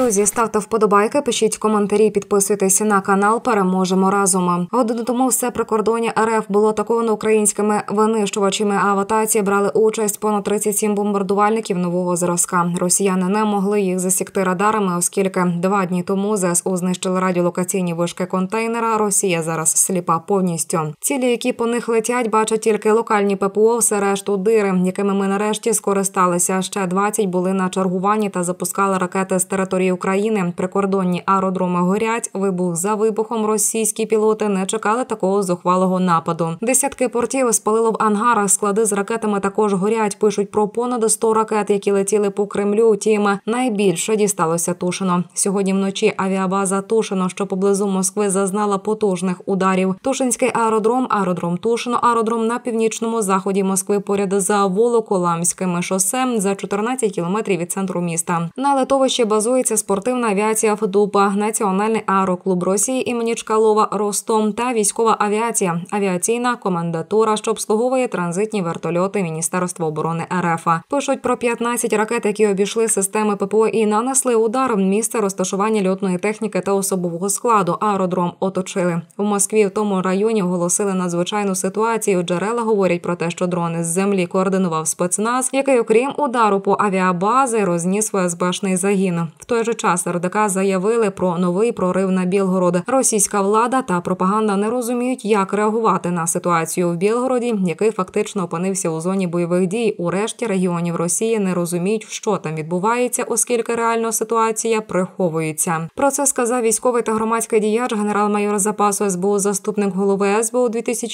Друзі, ставте вподобайки, пишіть коментарі, підписуйтесь на канал. Переможемо разом. Годину тому все прикордоння РФ було атаковано українськими винищувачами, а в атаці брали участь понад 37 бомбардувальників нового зразка. Росіяни не могли їх засікти радарами, оскільки 2 дні тому ЗСУ знищили радіолокаційні вишки контейнера. Росія зараз сліпа повністю. Цілі, які по них летять, бачать тільки локальні ППО, все решту дири, якими ми нарешті скористалися. Ще 20 були на чергуванні та запускали ракети з території України. Прикордонні аеродроми горять. Вибух за вибухом. Російські пілоти не чекали такого зухвалого нападу. Десятки портів спалило в ангарах. Склади з ракетами також горять. Пишуть про понад 100 ракет, які летіли по Кремлю. Утім, найбільше дісталося Тушино. Сьогодні вночі авіабаза Тушино, що поблизу Москви, зазнала потужних ударів. Тушинський аеродром Тушино, аеродром на північному заході Москви поряд за Волоколамським шосе за 14 кілометрів від центру міста. На литовищі базується спортивна авіація ФДУПА, Національний аероклуб Росії імені Чкалова «Ростом» та військова авіація, авіаційна комендатура, що обслуговує транзитні вертольоти Міністерства оборони РФ. Пишуть про 15 ракет, які обійшли системи ППО і нанесли удар в місце розташування льотної техніки та особового складу. Аеродром оточили. У Москві в тому районі оголосили надзвичайну ситуацію. Джерела говорять про те, що дрони з землі координував спецназ, який, окрім удару по авіабази, розніс ФСБшний загін. В той же час РДК заявили про новий прорив на Білгород. Російська влада та пропаганда не розуміють, як реагувати на ситуацію в Білгороді, який фактично опинився у зоні бойових дій. У решті регіонів Росії не розуміють, що там відбувається, оскільки реально ситуація приховується. Про це сказав військовий та громадський діяч, генерал-майор запасу СБУ, заступник голови СБУ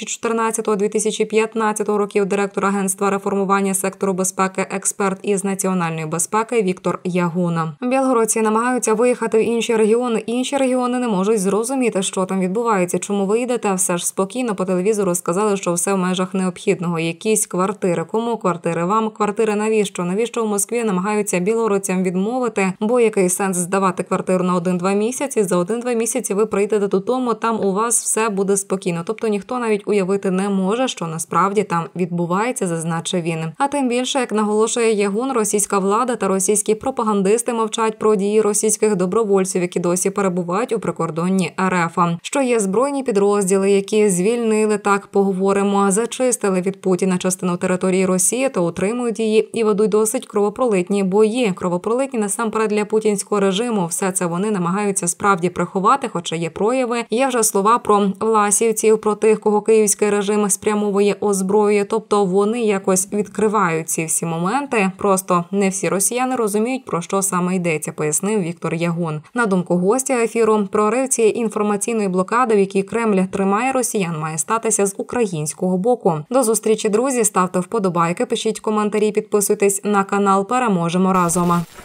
2014-2015 років, директор Агентства реформування сектору безпеки, експерт із національної безпеки Віктор Ягуна. Білгородці намагаються виїхати в інші регіони. Інші регіони не можуть зрозуміти, що там відбувається. Чому ви йдете? Все ж спокійно по телевізору сказали, що все в межах необхідного. Якісь квартири. Кому квартири? Вам квартири навіщо? Навіщо в Москві намагаються білгородцям відмовити? Бо який сенс здавати квартиру на 1-2 місяці? За 1-2 місяці ви прийдете додому, там у вас все буде спокійно. Тобто ніхто навіть уявити не може, що насправді там відбувається, зазначив він. А тим більше, як наголошує Ягун, російська влада та російські пропагандисти мовчать про дії російських добровольців, які досі перебувають у прикордонні РФ. Що є збройні підрозділи, які звільнили, так поговоримо, зачистили від Путіна частину території Росії та утримують її і ведуть досить кровопролитні бої. Кровопролитні насамперед для путінського режиму. Все це вони намагаються справді приховати, хоча є прояви. Є вже слова про власівців, про тих, кого київський режим спрямовує, озброює. Тобто вони якось відкривають ці всі моменти. Просто не всі росіяни розуміють, про що саме йдеться, пояснив Віктор Ягун. На думку гостя ефіру, прорив цієї інформаційної блокади, в якій Кремль тримає росіян, має статися з українського боку. До зустрічі, друзі. Ставте вподобайки, пишіть коментарі, підписуйтесь на канал. Переможемо разом.